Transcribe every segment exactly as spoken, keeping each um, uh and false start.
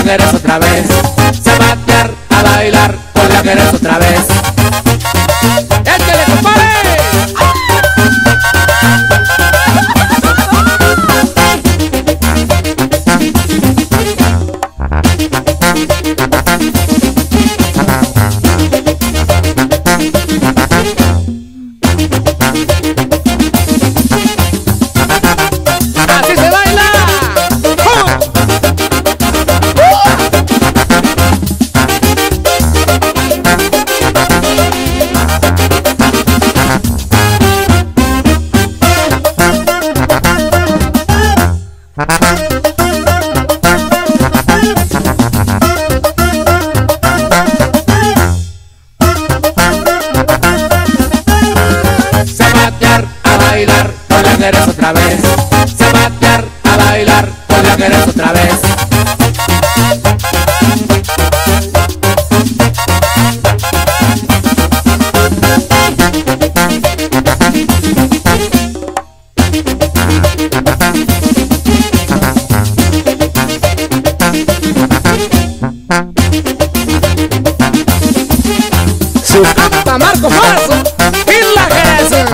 querés otra vez. Zapatear, a bailar, pues la querés otra vez. ¡Échale, compadre! ¡Así se baila! Zapatear, a bailar, pues la querés otra vez. Zapatear, a bailar, pues la querés otra vez. Su canta Marco Falso y la Jerez.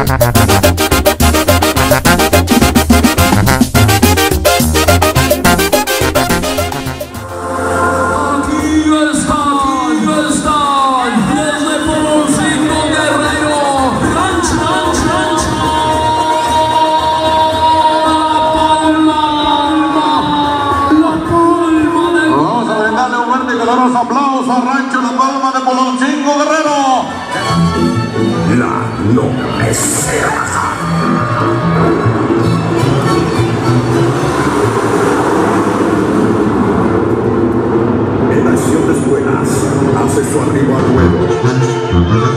Aplausos a Rancho La Palma de Poloncingo Guerrero. La no es en acción de escuelas hace su arribo al ruedo.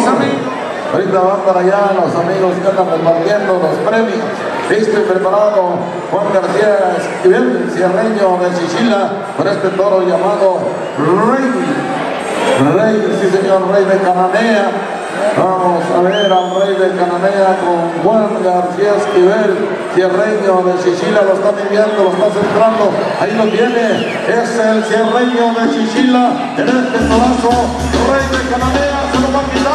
mis amigos. Ahorita van para allá los amigos que andan repartiendo los premios. Listo y preparado Juan García Esquivel, cierreño de Chichila, por este toro llamado Rey. Rey, sí señor, Rey de Cananea. Vamos a ver al Rey de Cananea con Juan García Esquivel, cierreño de Chichila. Lo está enviando, lo está centrando. Ahí lo tiene. Es el cierreño de Chichila en este solazo. Rey de Cananea se lo va a quitar.